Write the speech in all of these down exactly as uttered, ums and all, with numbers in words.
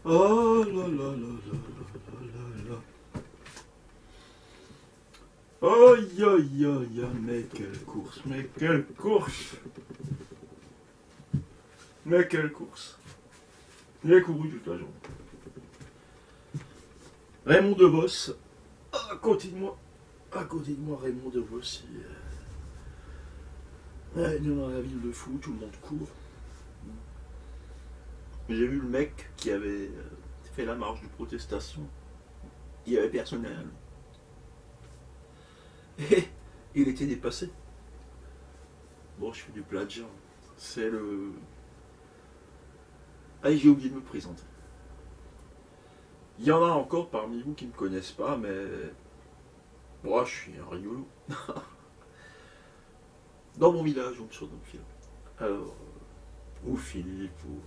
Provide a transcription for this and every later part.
Oh là là là là là là là. Aïe aïe aïe aïe, mais quelle course, mais quelle course. Mais quelle course. J'ai couru toute la journée. Raymond DeVos, à côté de moi, à côté de moi, Raymond DeVos, il, euh, ouais, il est dans la ville de fou, tout le monde court. J'ai vu le mec qui avait fait la marche de protestation. Il n'y avait personne derrière lui. Et il était dépassé. Bon, je fais du plagiat. C'est le... Ah, j'ai oublié de me présenter. Il y en a encore parmi vous qui ne me connaissent pas, mais... Moi, je suis un rigolo. Dans mon village, on me surnomme Philippe. Alors, ou Philippe, ou...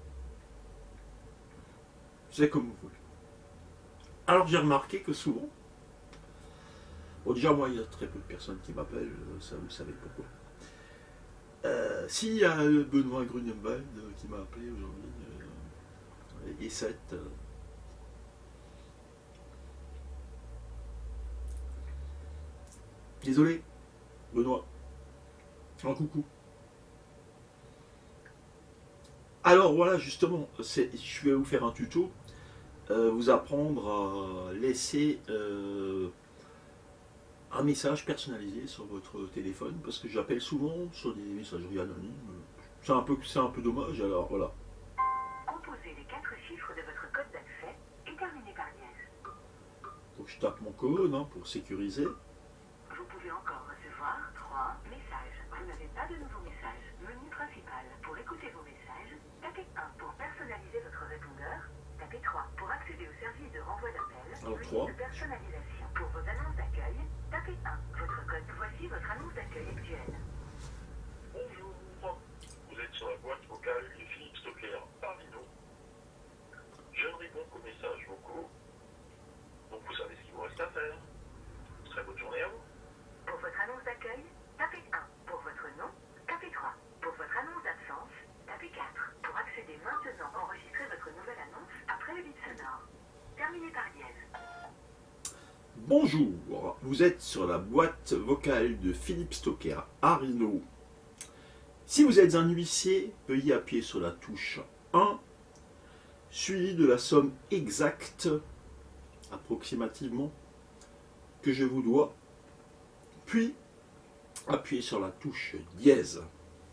C'est comme vous voulez. Alors, j'ai remarqué que souvent... Bon, déjà, moi, il y a très peu de personnes qui m'appellent, ça, vous savez pourquoi. Euh, S'il y a Benoît Grunenwald qui m'a appelé aujourd'hui, euh, et sept... Euh, Désolé, Benoît. Un coucou. Alors voilà, justement, je vais vous faire un tuto, euh, vous apprendre à laisser euh, un message personnalisé sur votre téléphone, parce que j'appelle souvent sur des messageries anonymes. C'est un peu, c'est un peu dommage, alors voilà. Composez les quatre chiffres de votre code d'accès et terminez par dièse. Donc je tape mon code hein, pour sécuriser. Vous pouvez encore recevoir trois messages. Vous n'avez pas de nouveaux messages. Menu principal. Pour écouter vos messages, tapez un. Pour personnaliser votre répondeur, tapez trois. Pour accéder au service de renvoi d'appel, trois. de personnalisation. Pour vos annonces d'accueil, tapez un. Votre code. Voici votre annonce d'accueil actuelle. Bonjour, vous êtes sur la boîte vocale de Philippe Stocker à Rhino. Je ne réponds qu'aux messages vocaux, donc vous savez ce qu'il vous reste à faire. Très bonne journée à vous. Pour votre annonce d'accueil, tapez un. Pour votre nom, tapez trois. Pour votre annonce d'absence, tapez quatre. Pour accéder maintenant, enregistrez votre nouvelle annonce après le bip sonore. Terminez par dièse. Bonjour, vous êtes sur la boîte vocale de Philippe Stocker à Rhino. Si vous êtes un huissier, veuillez appuyer sur la touche un, suivi de la somme exacte, approximativement, que je vous dois, puis appuyez sur la touche dièse.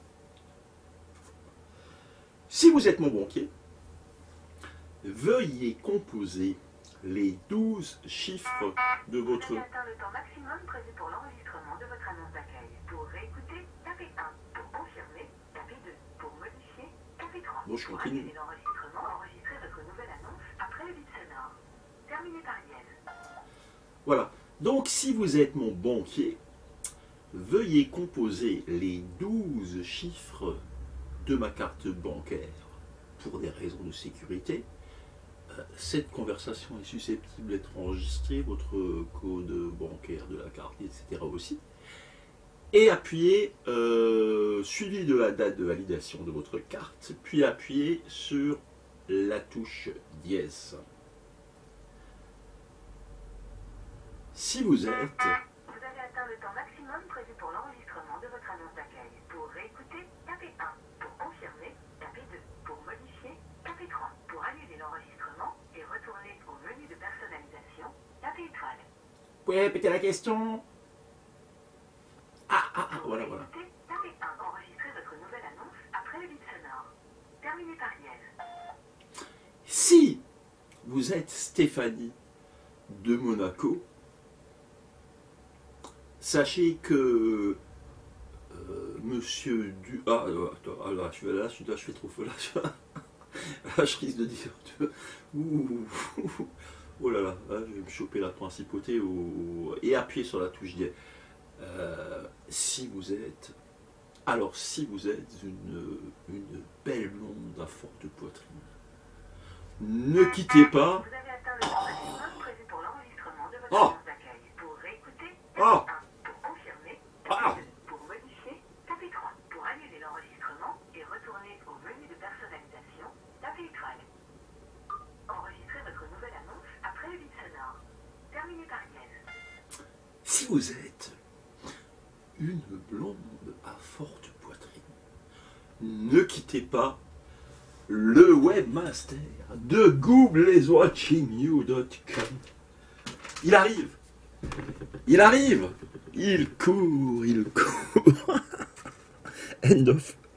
Si vous êtes mon banquier, veuillez composer les douze chiffres de votre... Vous avez atteint le temps maximum prévu pour l'enregistrement de votre annonce d'accueil. Pour réécouter, tapez un. Pour confirmer, tapez deux. Pour modifier, tapez trois. Bon, je pour continue. annuler l'enregistrement, enregistrez votre nouvelle annonce après le bip sonore. Terminez par dièse. Voilà. Donc, si vous êtes mon banquier, veuillez composer les douze chiffres de ma carte bancaire pour des raisons de sécurité. Euh, cette conversation est susceptible d'être enregistrée, votre code bancaire de la carte, et cetera aussi. Et appuyez, euh, suivi de la date de validation de votre carte, puis appuyez sur la touche dièse. Si vous êtes... Vous avez atteint le temps maximum prévu pour l'enregistrement de votre annonce d'accueil. Pour réécouter, tapez un. Pour confirmer, tapez deux. Pour modifier, tapez trois. Pour annuler l'enregistrement et retourner au menu de personnalisation, tapez étoile. Vous pouvez répéter la question? Ah, ah, ah, voilà, voilà. Pour réécouter, tapez un. Enregistrez votre nouvelle annonce après le bip sonore. Terminez par dièse. Si vous êtes Stéphanie de Monaco, sachez que euh, monsieur du... Ah, attends, ah, là, je, là, je, là, je fais trop faux. Là, je, là, je risque de dire... Ouh, oh là là, là, je vais me choper la principauté au, et appuyer sur la touche dièse. Euh, si vous êtes... Alors, si vous êtes une, une belle blonde à forte poitrine, ne quittez pas... Vous avez atteint le temps maximum prévu pour l'enregistrement de votre Oh. annonce d'accueil. Pour réécouter, tapez Oh. un. Pour confirmer, Ah. tapez deux. Pour modifier, tapez trois. Pour annuler l'enregistrement et retourner au menu de personnalisation, tapez étoile. épargnez. Si vous êtes une blonde à forte poitrine, ne quittez pas le webmaster de google is watching you dot com. Il arrive, il arrive, il court, il court. End of.